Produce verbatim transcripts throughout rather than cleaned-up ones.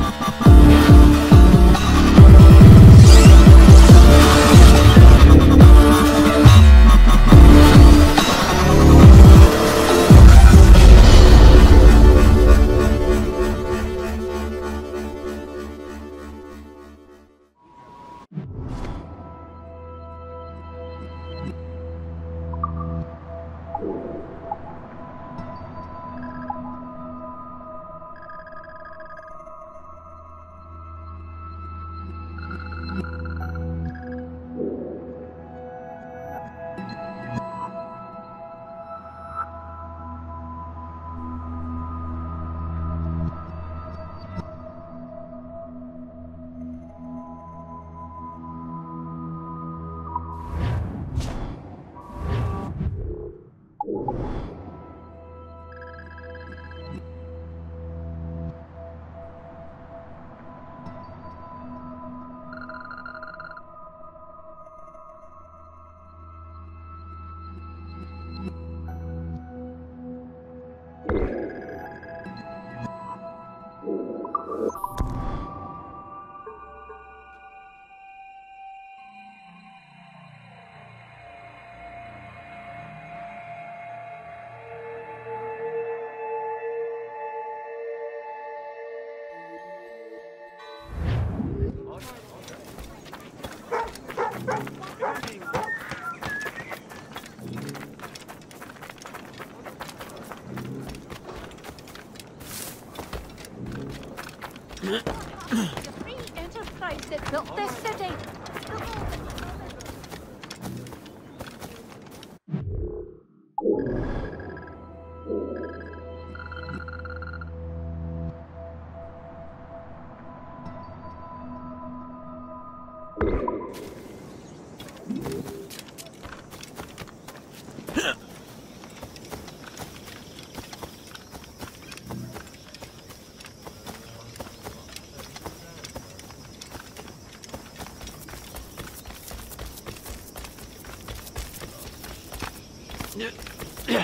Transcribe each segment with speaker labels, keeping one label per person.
Speaker 1: The free enterprise that built this city.
Speaker 2: Yeah.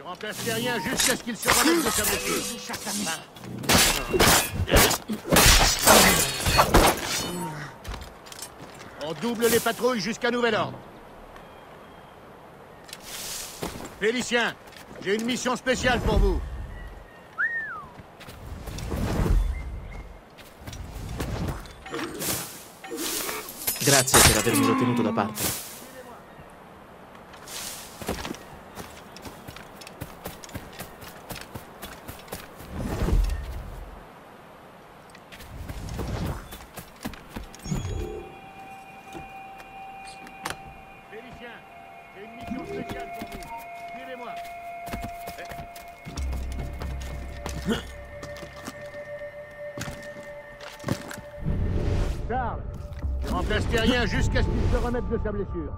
Speaker 3: remplace rien jusqu'à ce qu'il se remette de sa blessure. On double les patrouilles jusqu'à nouvel ordre. Félicien, j'ai une mission spéciale pour vous.
Speaker 2: Grazie per avermelo tenuto da parte.
Speaker 3: Félicien, j'ai une mission spéciale pour vous. Suivez-moi. Charles, je remplace Terrien jusqu'à ce qu'il se remette de sa blessure.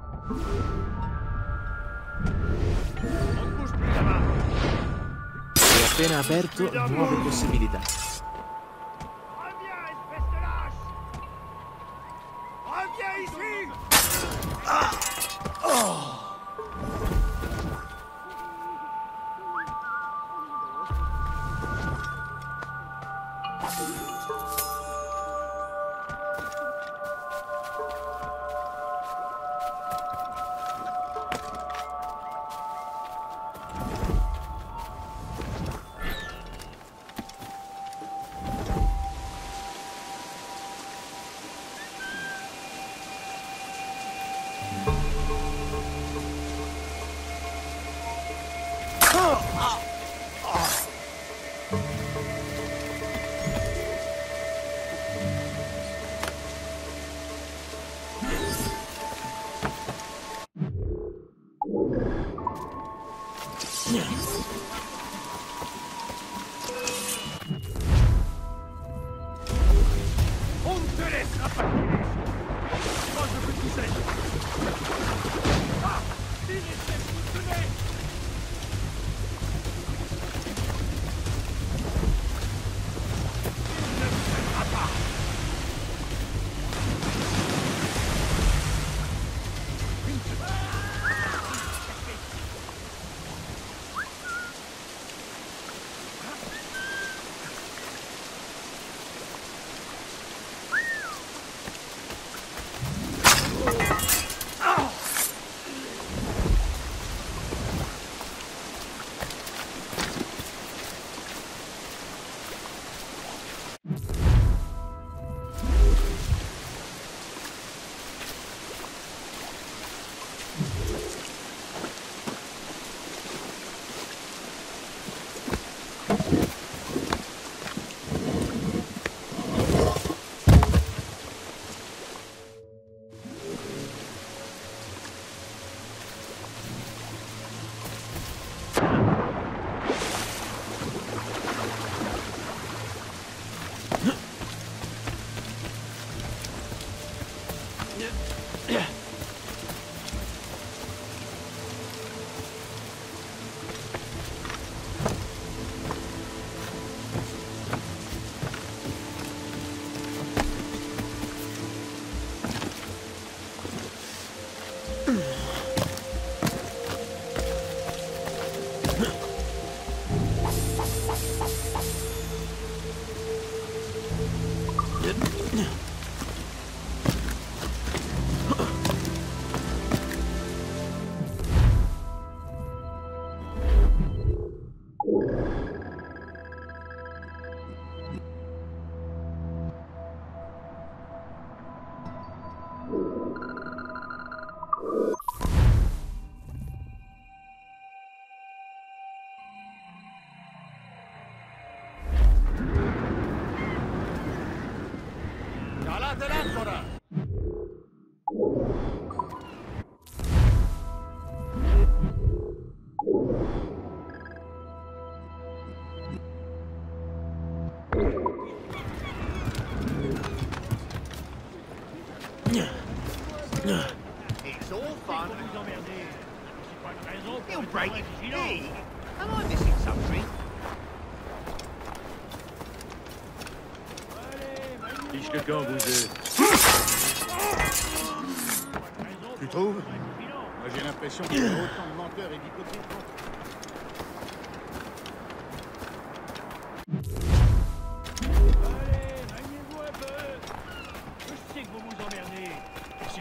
Speaker 3: On ne bouge plus là-bas.
Speaker 2: Hai appena aperto nuove possibilità.
Speaker 3: Reviens, espèce de lâche! Reviens ici! On ne te laissera pas tirer. Moi, je peux pousser. Ah! Il essaie de vous tenir. Il ne tiendra pas. Calate l'ancora!
Speaker 4: It's all fun. He'll break his knee. Am I missing something?
Speaker 3: Fiche quand vous êtes. Tu trouves? Moi j'ai l'impression qu'il y a autant de menteurs et d'hypocrites.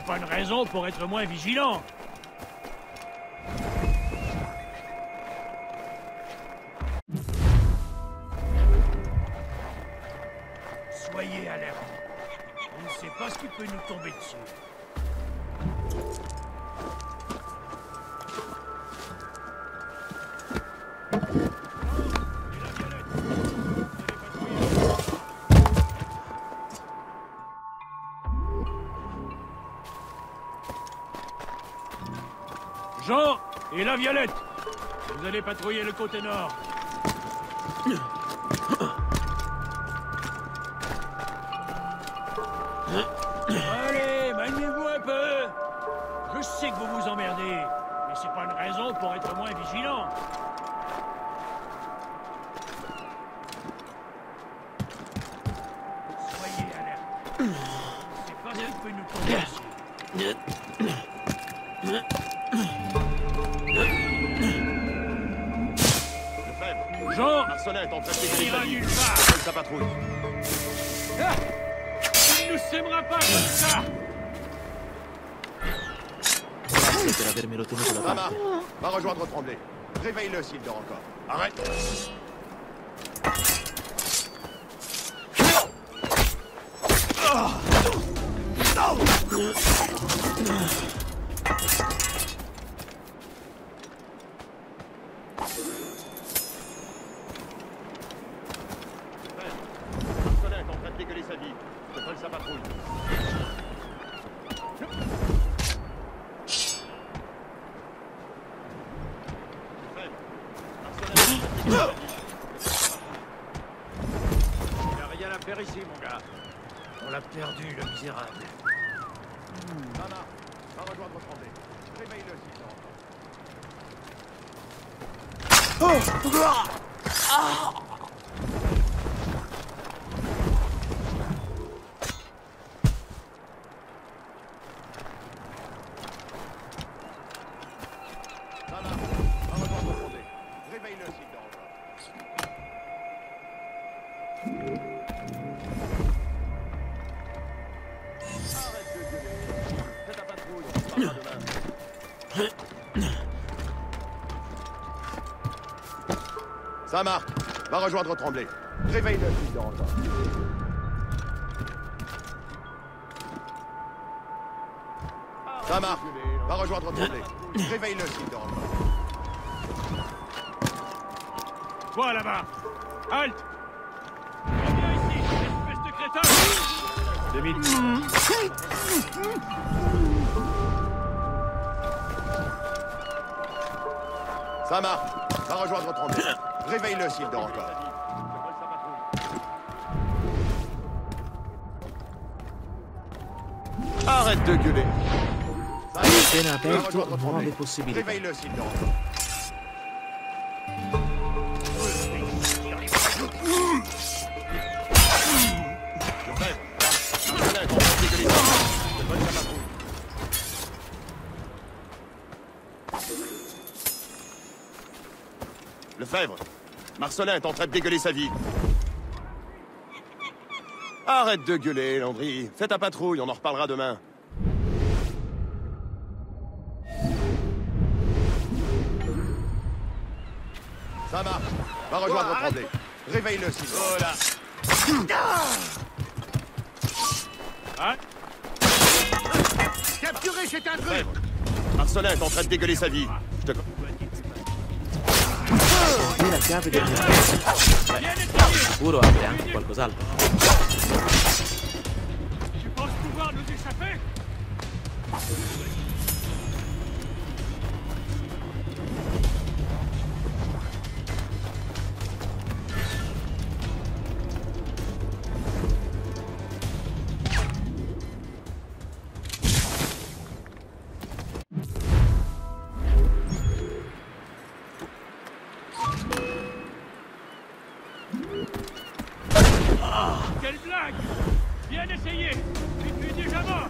Speaker 3: c'est pas une raison pour être moins vigilant. Soyez alerte. On ne sait pas ce qui peut nous tomber dessus. Jean et la Violette, vous allez patrouiller le côté nord. Allez, maniez-vous un peu. Je sais que vous vous emmerdez, mais c'est pas une raison pour être moins vigilant. Soyez alerte. C'est pas ce qui peut nous tomber dessus. Jean,
Speaker 5: Marcelin est en train de
Speaker 3: il
Speaker 5: dégainer
Speaker 3: ira
Speaker 5: sa vie.
Speaker 3: nulle part.
Speaker 5: Appelle sa patrouille.
Speaker 3: Ah, il ne s'aimera pas comme ça.
Speaker 2: Grazie per avermelo tenuto da
Speaker 5: Sama,
Speaker 2: parte.
Speaker 5: va rejoindre Tremblay. Réveille-le s'il dort encore. Arrête. Marcelin est en train de dégueuler sa vie. Appelle sa patrouille.
Speaker 4: Il n'a rien à faire ici, mon gars. On l'a perdu, le misérable.
Speaker 5: Sama, va rejoindre Tremblay. Réveille-le s'il dort encore. Sama, va rejoindre Tremblay. Réveille-le s'il dort encore. Arrête de gueuler. Fais ta patrouille, on se parlera demain. Sama, va rejoindre Tremblay. Réveille-le s'il dort encore. Sama, va rejoindre Tremblay. Réveille-le s'il dort encore.
Speaker 3: Quoi là-bas? Halte! Reviens ici, espèce de crétin!
Speaker 4: Demi.
Speaker 5: Sama, va rejoindre Tremblay. Réveille-le s'il dort encore. Arrête de gueuler. Sama,
Speaker 2: Appena
Speaker 5: va
Speaker 2: aperto,
Speaker 5: rejoindre
Speaker 2: nuove
Speaker 5: Tremblay.
Speaker 2: possibilità.
Speaker 5: Réveille-le s'il dort encore. Je rêve. Marcelin est en train de dégueuler sa vie. Appelle sa patrouille. Lefebvre, Marcelin est en train de dégueuler sa vie. Arrête de gueuler, Landry. Fais ta patrouille, on en reparlera demain. Ça marche. Va rejoindre Tremblay. Réveille-le, s'il te plaît.
Speaker 3: Voilà. Hein?
Speaker 4: Capturé, c'est un truc.
Speaker 5: Lefebvre, Marcelin est en train de dégueuler sa vie. Je te...
Speaker 2: Qui la chiave del mio
Speaker 3: Viens essayer!
Speaker 2: sicuro apre anche qualcos'altro.
Speaker 3: Tu penses pouvoir nous échapper? Quelle blague! Viens essayer! Tu es déjà mort!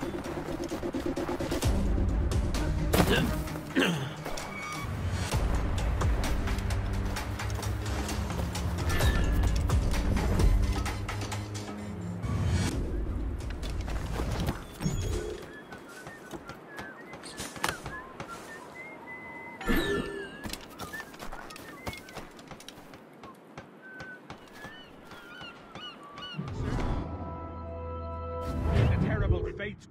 Speaker 3: Bates.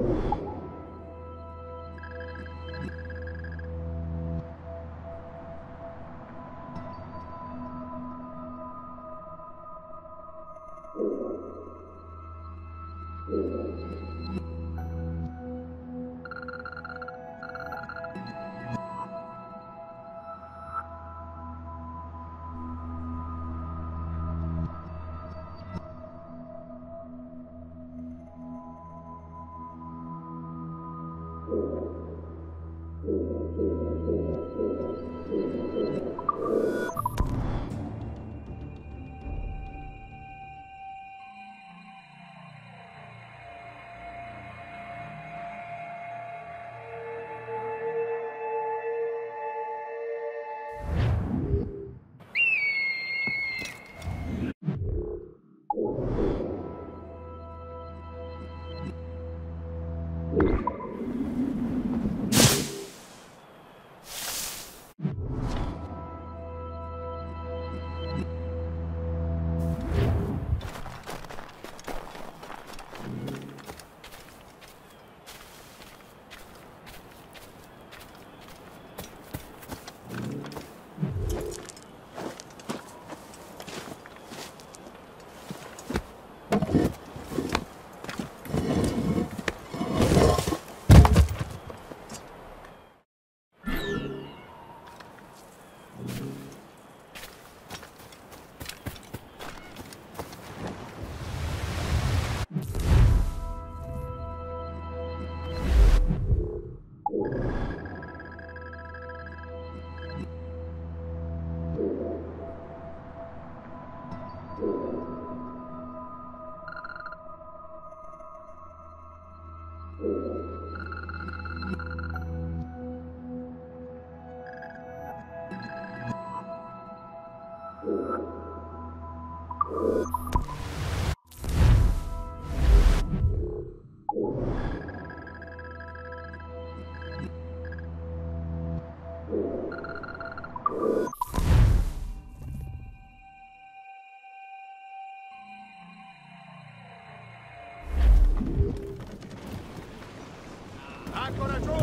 Speaker 5: Ancora giù!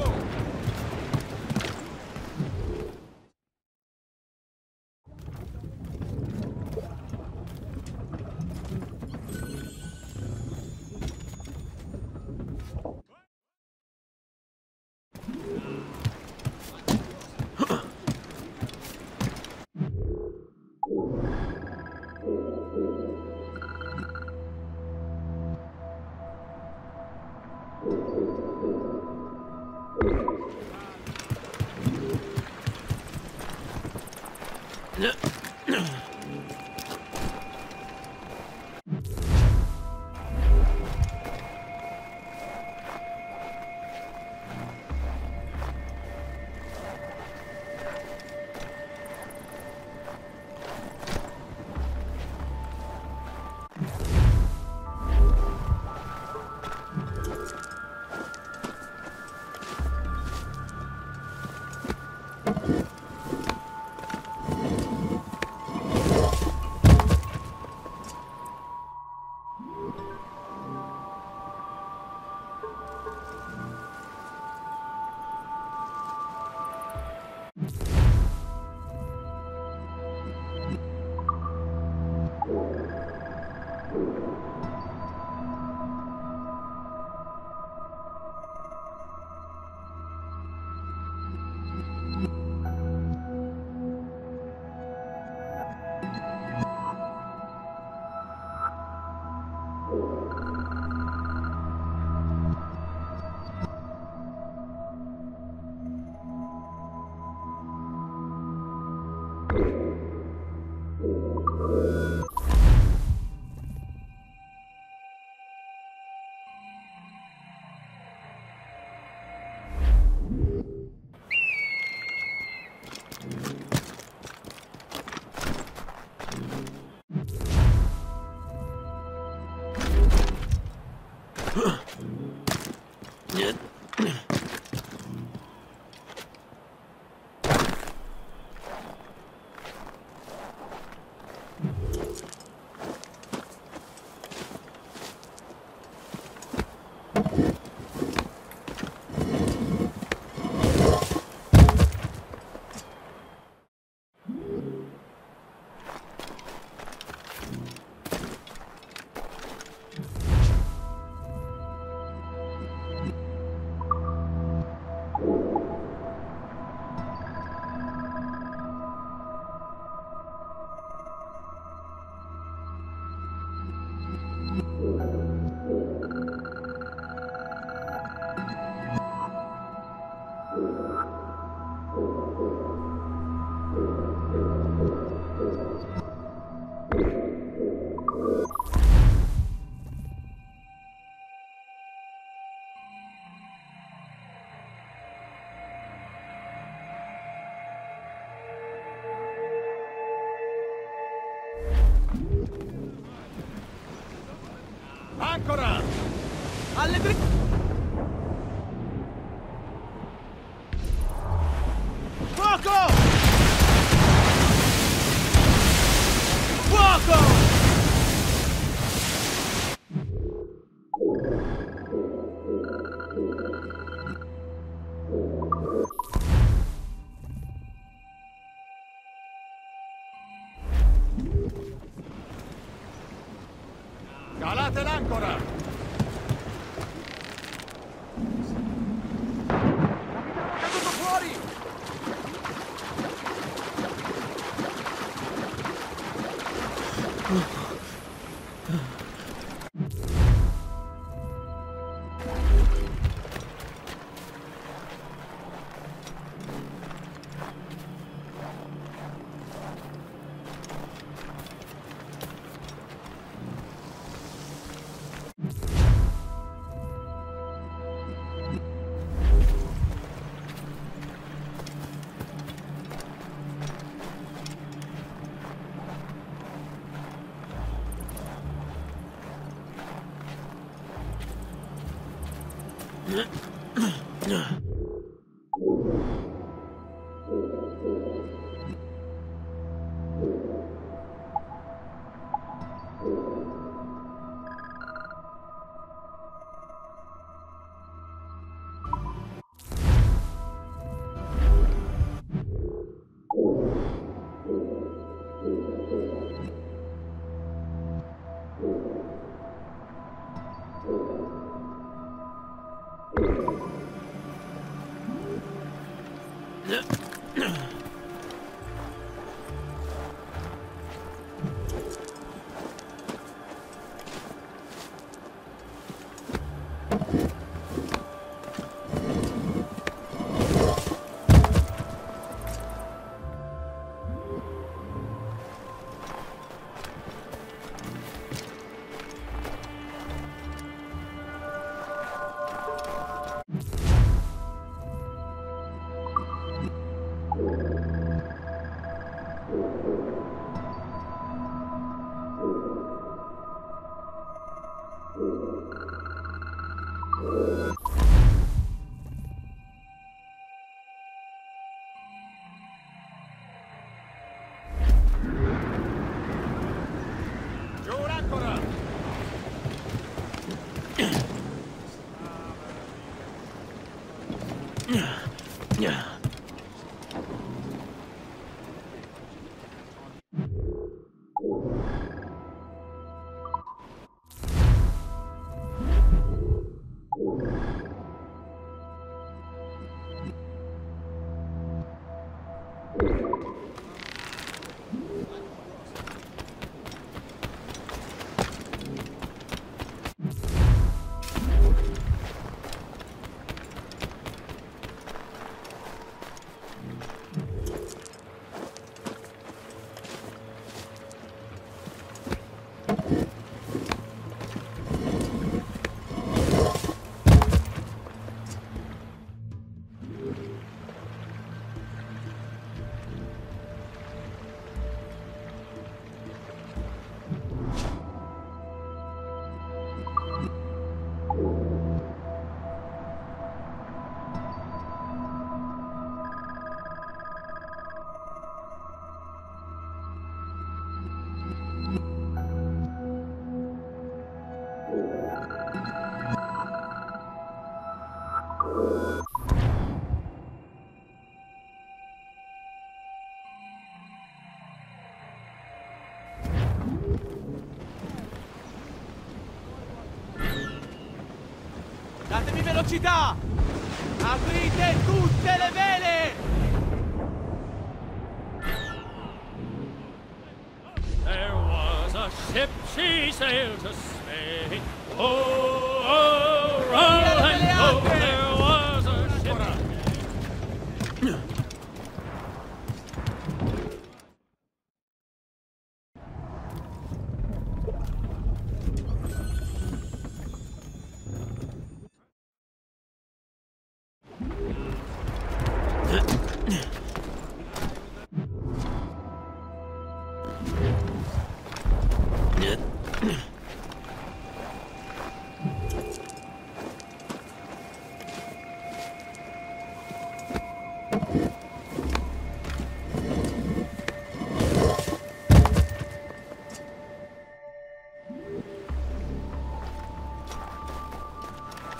Speaker 5: You
Speaker 3: Ancora!
Speaker 6: Alle dri... Fuoco! Fuoco!
Speaker 3: Calate l'ancora!
Speaker 6: È caduto fuori!
Speaker 3: Giù l'ancora!
Speaker 6: Datemi velocità! Aprite tutte le vele!
Speaker 3: There was a ship, she sailed to Spain. Oh, oh, roll and go. There was a ship.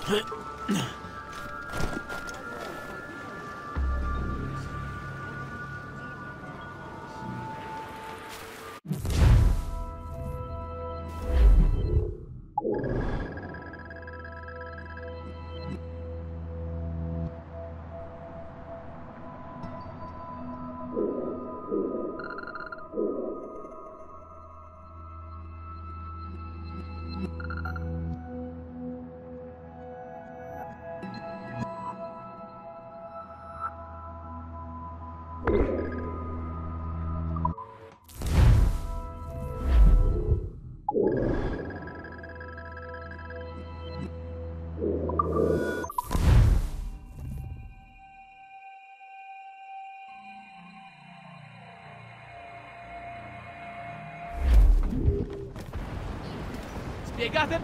Speaker 6: Spiegate?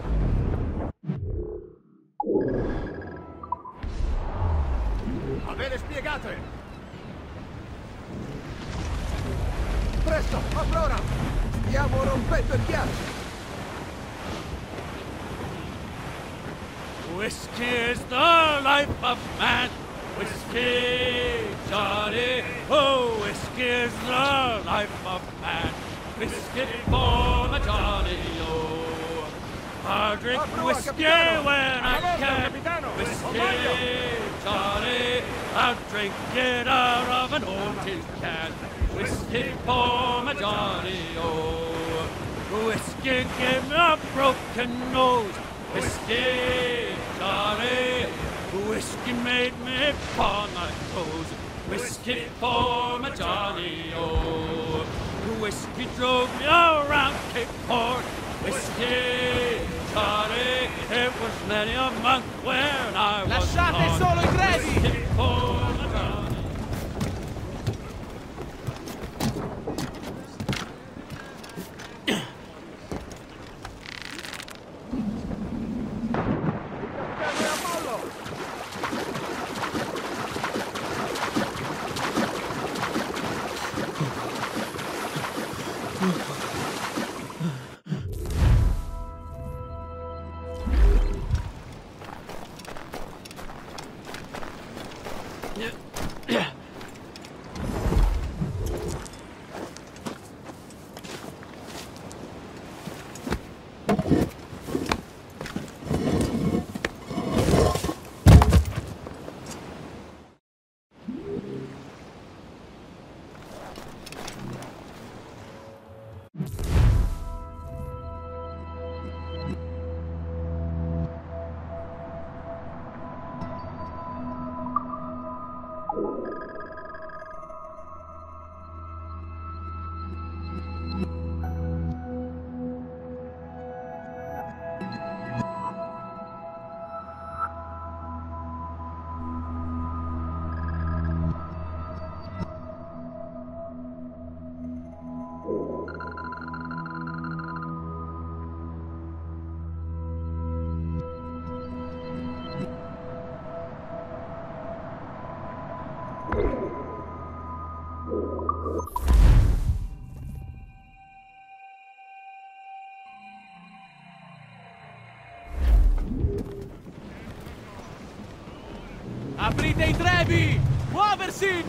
Speaker 5: Va bene, spiegate! Presto, afflora! Stiamo rompendo il ghiaccio!
Speaker 3: Whiskey is the life of man. Whiskey, Johnny. Oh, whiskey is the life of man. Whiskey for my Johnny, oh. I drink whiskey when I can. Whiskey, Johnny. I drink it out of an old tin can. Whiskey for my Johnny, oh. Whiskey gave me a broken nose. Whiskey, Johnny. Whiskey made me paw my toes. Whiskey for my Johnny, oh. Whiskey drove me around Cape Horn. Whiskey, Johnny. It was many a month when I was
Speaker 6: Lasciate
Speaker 3: gone.
Speaker 6: solo i grevi!
Speaker 3: Whiskey for my Johnny.
Speaker 6: Aprite i trevi! Muoversi!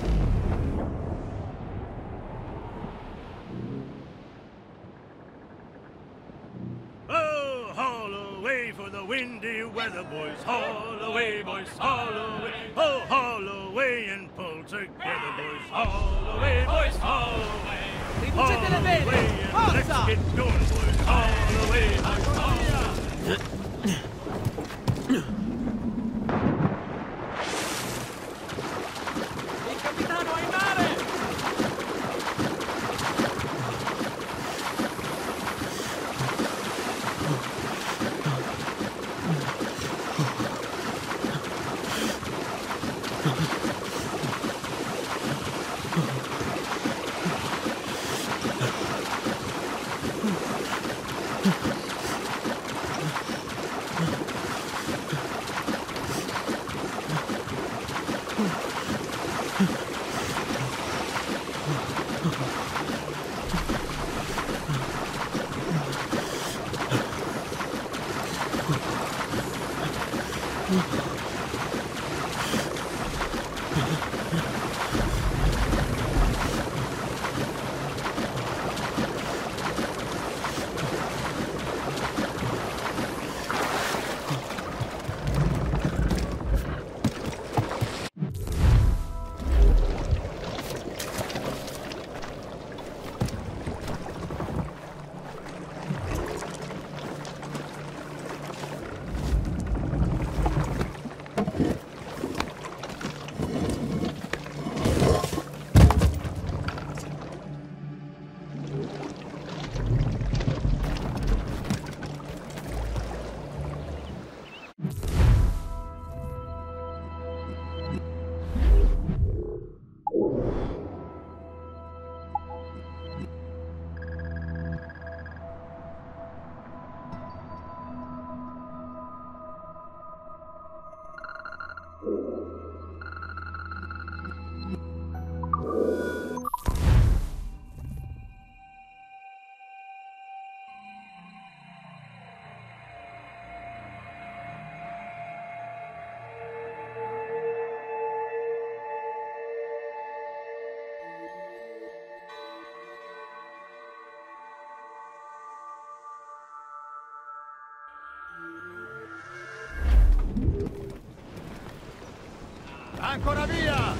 Speaker 3: Oh, haul away for the windy weather, boys. Haul away, boys, haul away. Oh, haul away and pull together, boys. Haul away, boys, haul away.
Speaker 6: Riducete le vele!
Speaker 3: and
Speaker 6: Forza!
Speaker 3: let's get going, boys. Haul away, boys, haul away.
Speaker 6: Il capitano è in mare!
Speaker 5: Ancora via!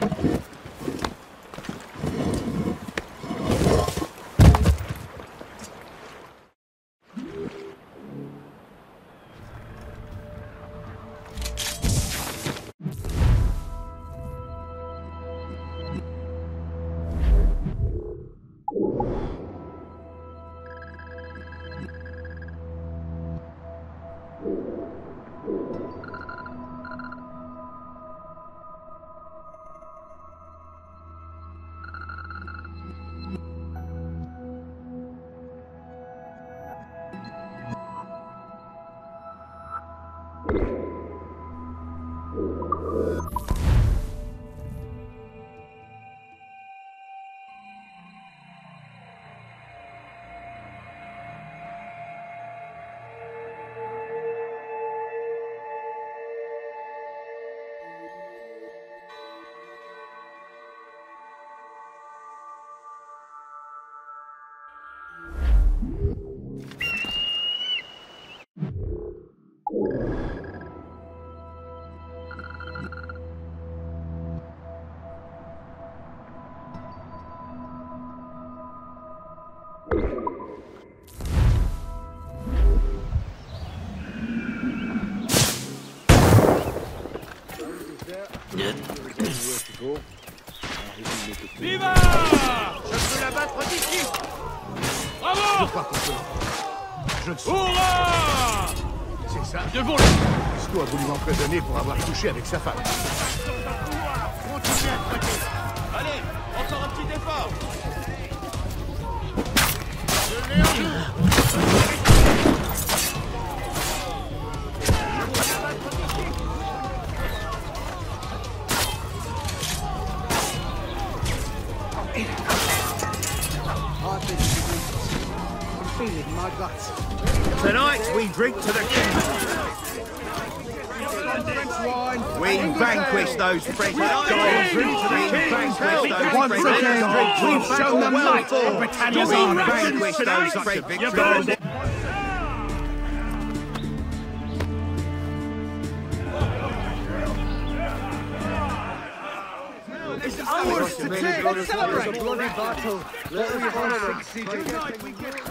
Speaker 3: Viva!
Speaker 4: Je peux l'abattre d'ici.
Speaker 3: Bravo!
Speaker 5: Je ne sais
Speaker 3: Hurrah!
Speaker 5: c'est ça.
Speaker 3: Devant
Speaker 5: Sto a voulu m'emprisonner pour avoir couché avec sa femme.
Speaker 4: Continuez à traquer. Allez, encore un petit effort. Je l'ai en joue.
Speaker 5: Tonight we drink to the king. We vanquish those French guys. We vanquish those
Speaker 7: Once
Speaker 5: French
Speaker 7: again,
Speaker 5: guys.
Speaker 7: we've shown them light.
Speaker 5: We vanquish those French guys.
Speaker 7: It's ours to take. Let's celebrate. It's a bloody battle. Let us honor it.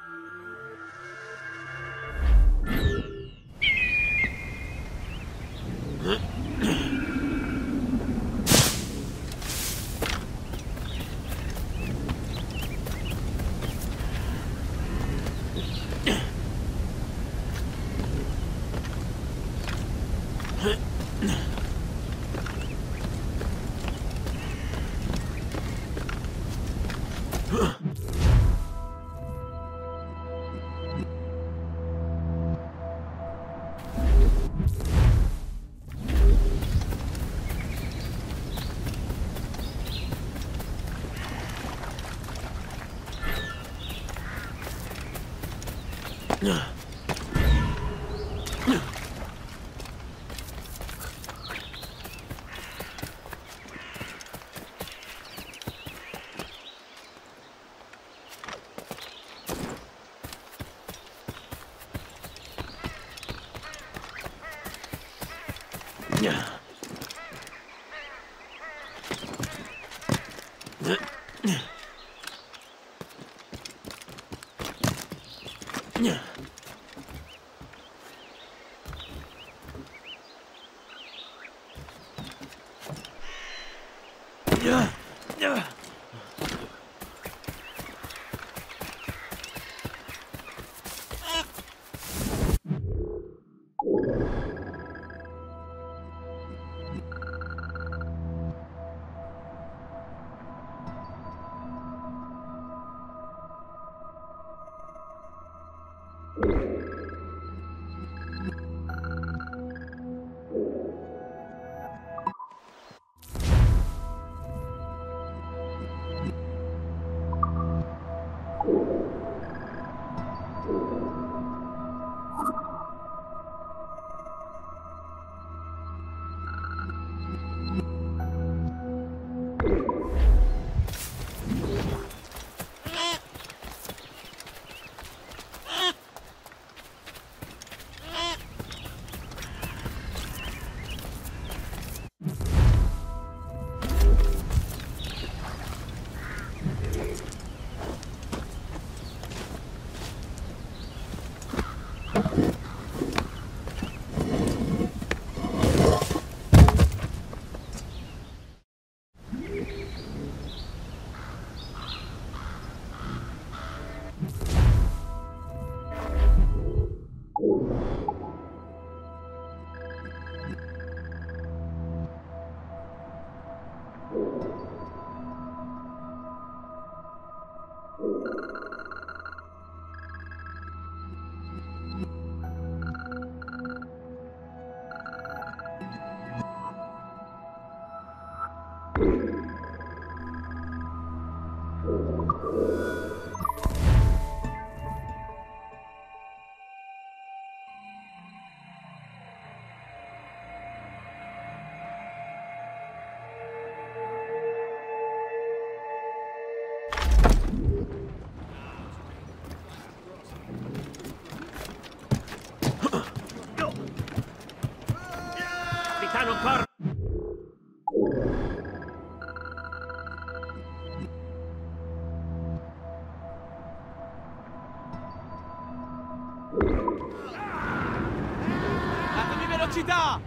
Speaker 6: Datemi velocità!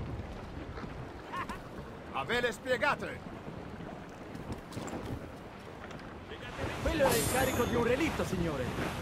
Speaker 5: A ve le spiegate!
Speaker 6: Quello era il carico di un relitto, signore.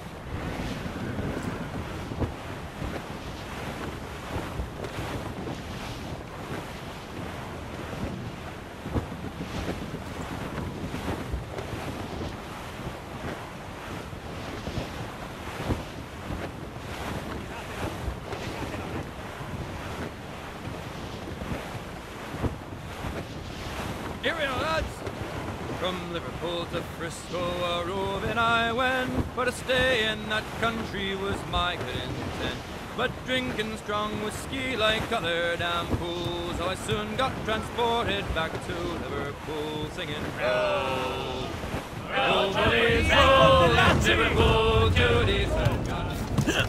Speaker 3: Here we are, lads! From Liverpool to Frisco a roving I went, but to stay in that country was my good intent. But drinking strong whiskey like other damn fools, so I soon got transported back to Liverpool, singing roll, roll, Johnny's roll, and Liverpool, Judy's roll.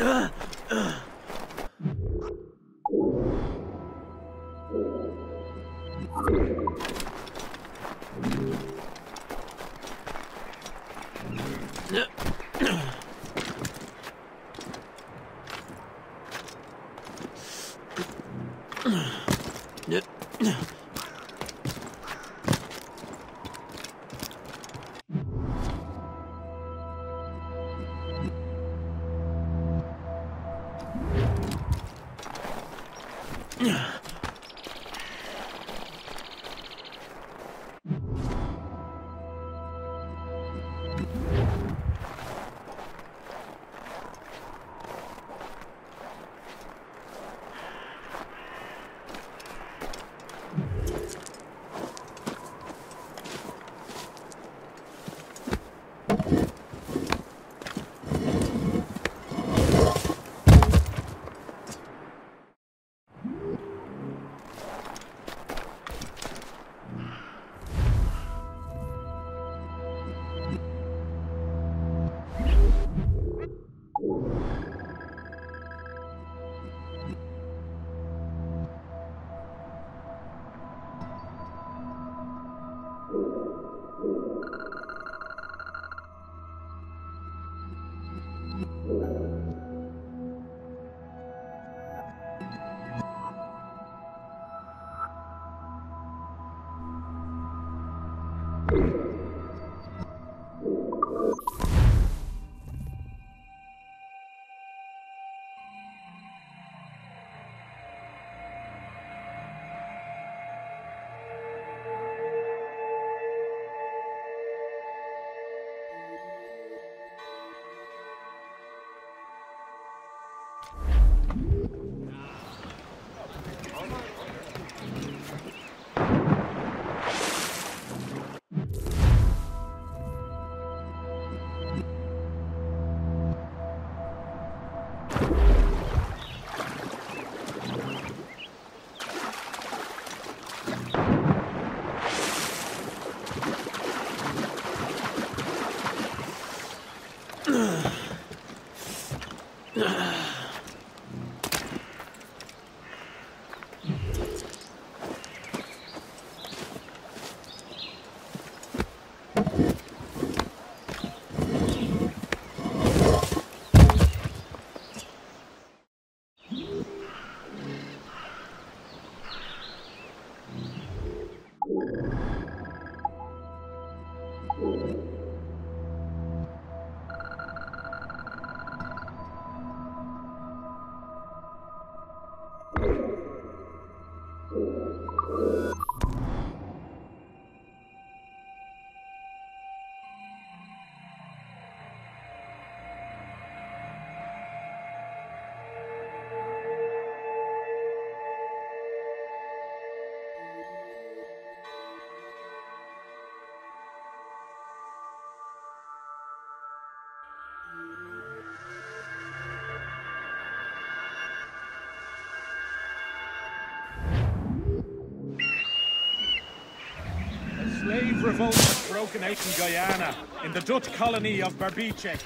Speaker 8: Slave revolt has broken out in Guyana, in the Dutch colony of Berbice.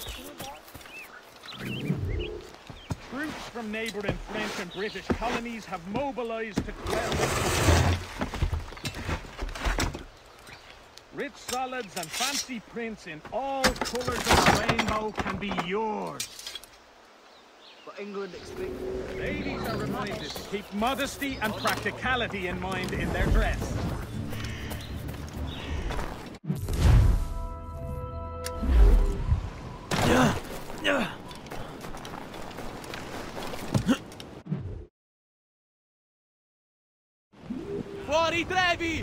Speaker 8: Troops from neighbouring French and British colonies have mobilised to quell the rich solids and fancy prints in all colours of the rainbow can be yours.
Speaker 7: But England expects...
Speaker 8: Ladies are reminded to keep modesty and practicality in mind in their dress.
Speaker 3: Fuori Trevi!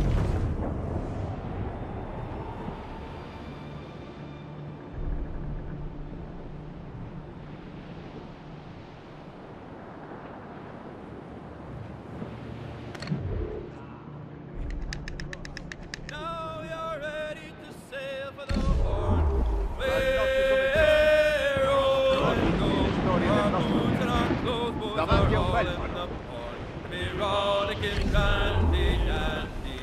Speaker 3: Now you're ready to sail for the Horn. Where on go, our boots and our clothes, boys are all in the port. Be rollicking dandy dandy.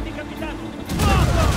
Speaker 8: Avanti, capitano! Fuoco!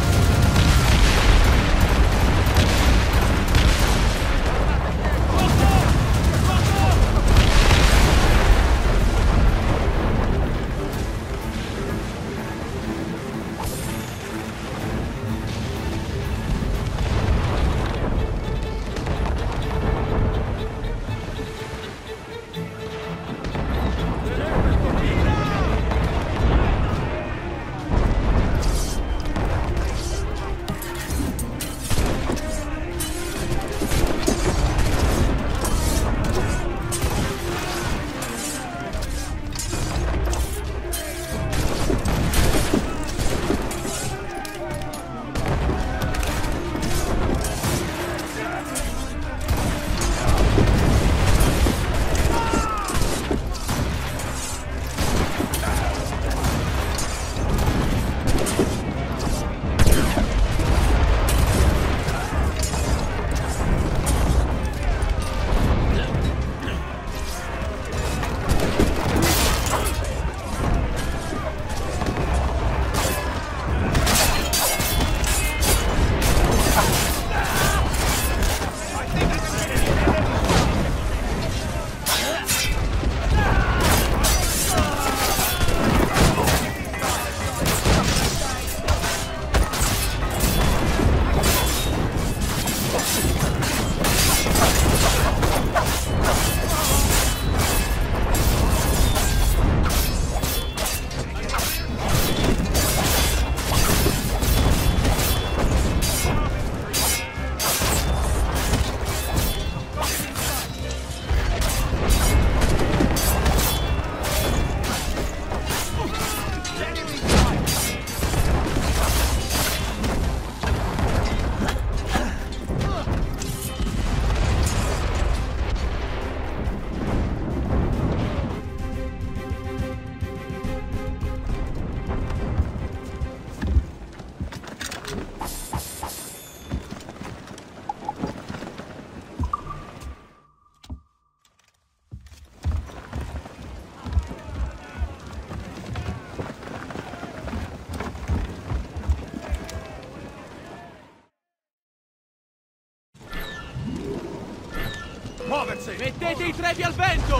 Speaker 6: Muoversi!
Speaker 3: Mettete i trebi al vento!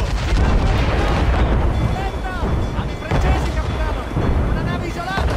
Speaker 6: Lenta! Navi francesi, capitano! Una nave isolata!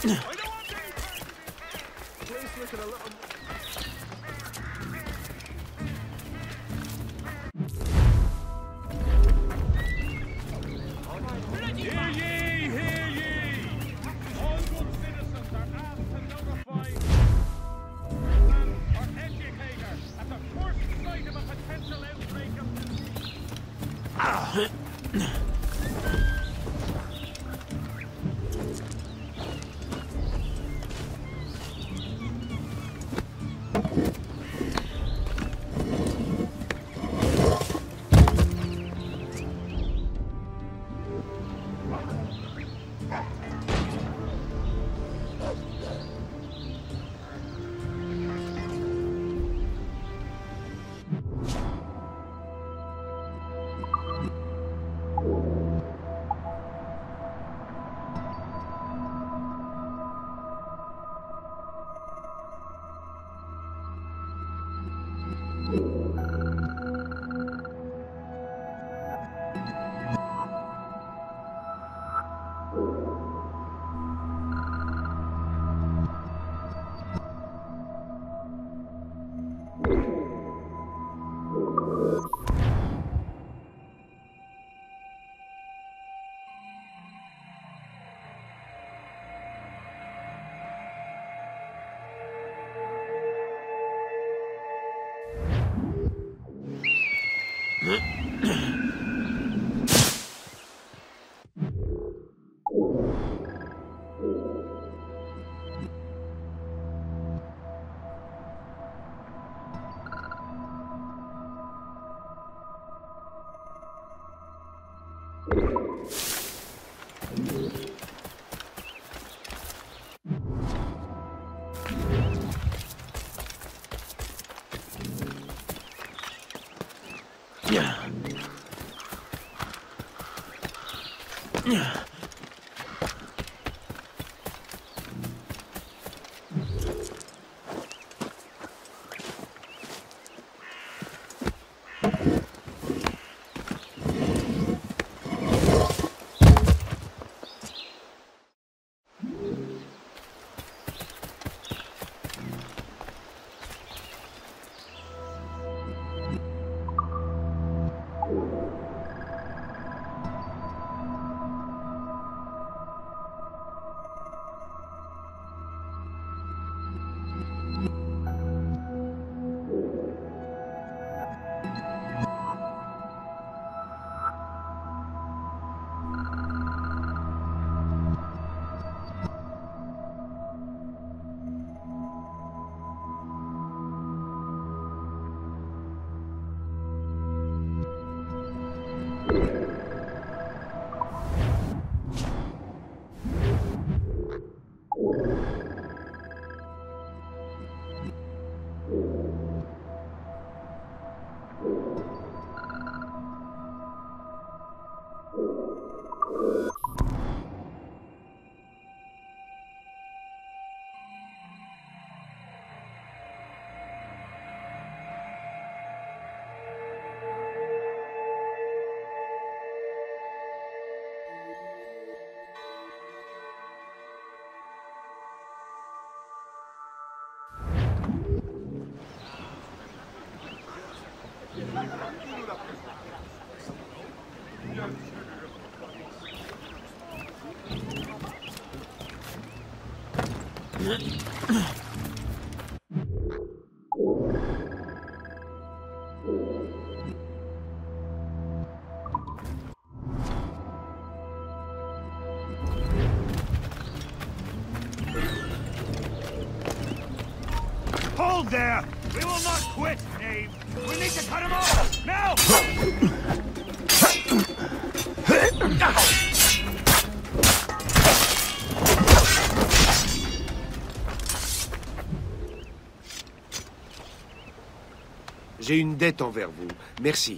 Speaker 7: Place looking a little...
Speaker 8: Hear ye, hear ye! All good citizens are asked to notify and or educator at the first sight of a potential outbreak of disease.
Speaker 9: Hold there! We will not quit, knave! We need to cut him off! Now!
Speaker 5: J'ai une dette envers vous. Merci.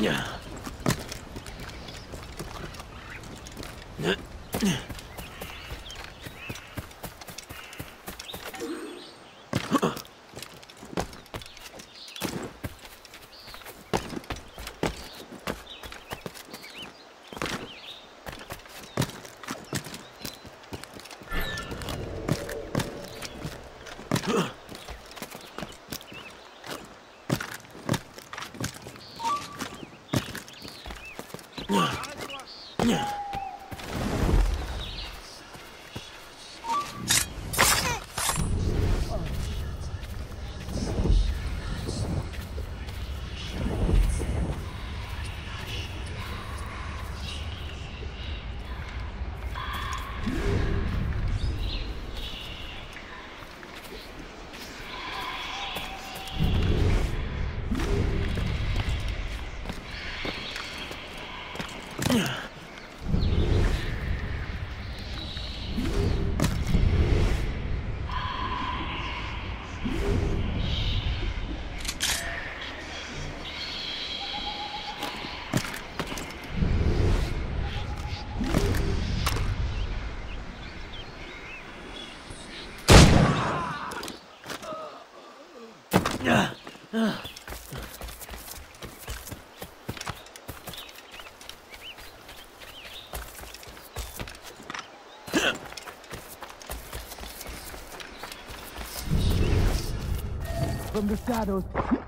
Speaker 6: From the shadows.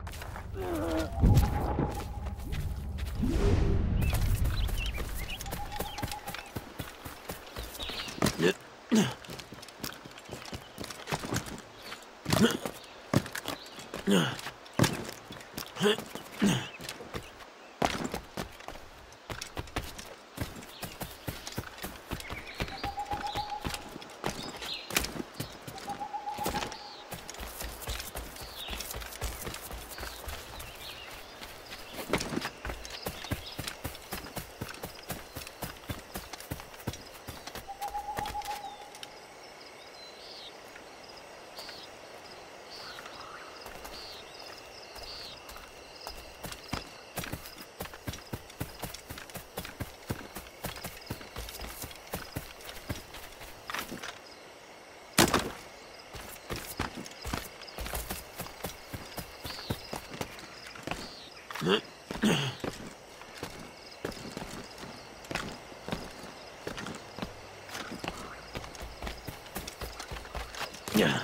Speaker 2: Yeah.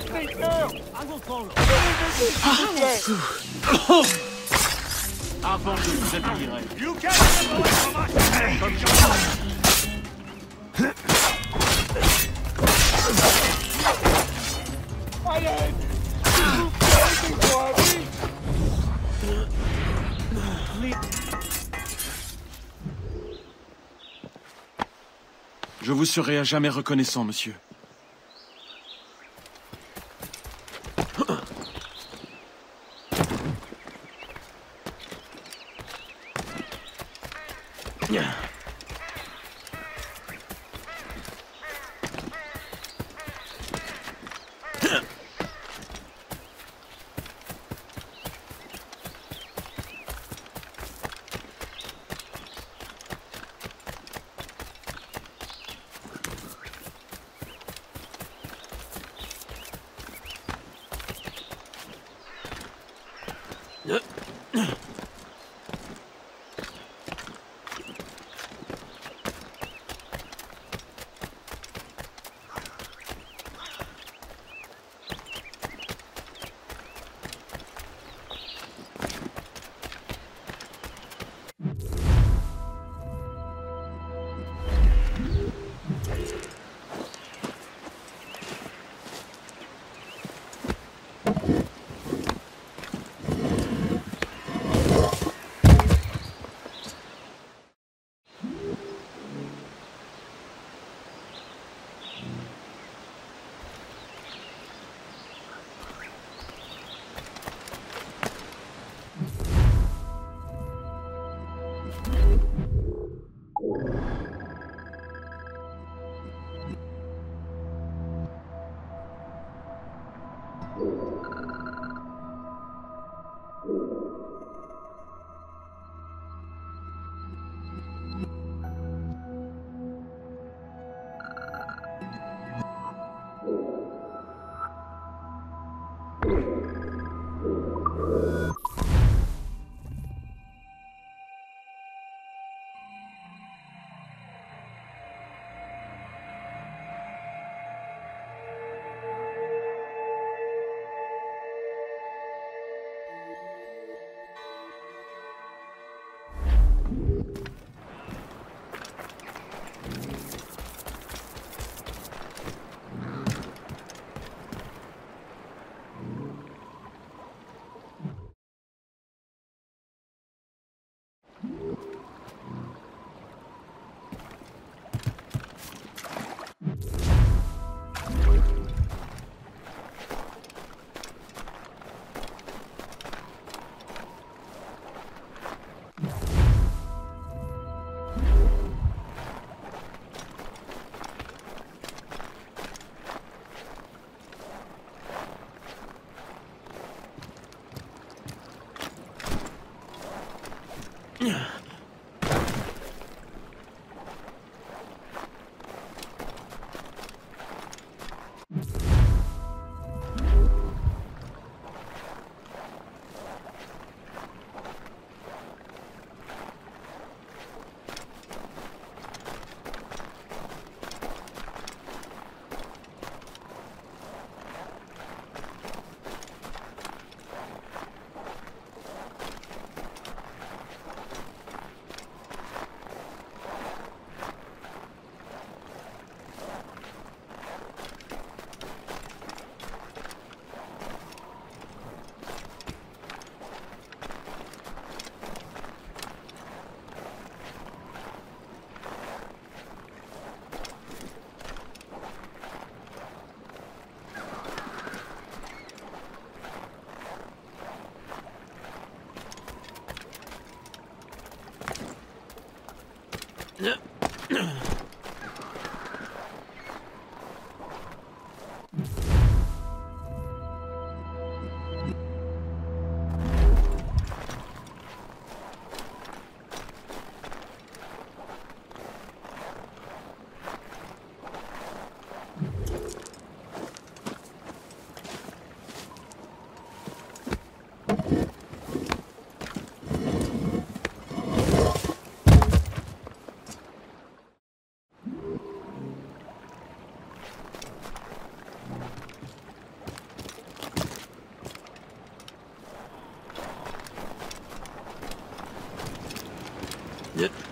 Speaker 3: Avant que vous appuierez.
Speaker 9: You can't get away from us!
Speaker 3: Comme je Je vous serai à jamais reconnaissant, monsieur.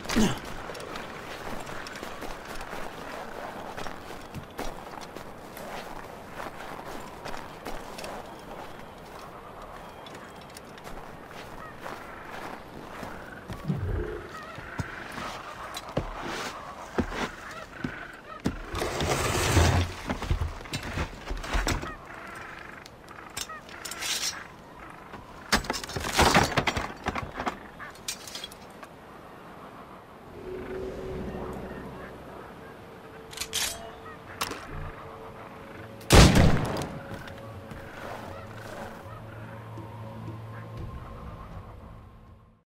Speaker 2: Ugh.